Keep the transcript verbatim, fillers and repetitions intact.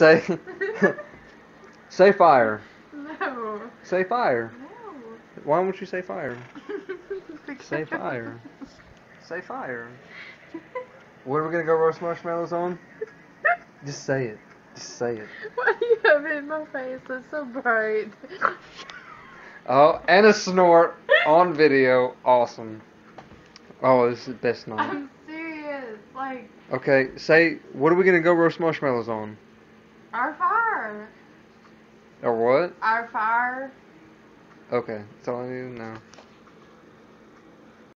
say, say fire. No. Say fire. No. Why won't you say fire? Say fire. Say fire. What are we gonna go roast marshmallows on? Just say it. Just say it. Why do you have it in my face? It's so bright. Oh, and a snort on video. Awesome. Oh, this is the best night. I'm serious. Like, Okay, say, what are we gonna go roast marshmallows on? our fire. Or what? Our fire. Okay, that's all I need to know.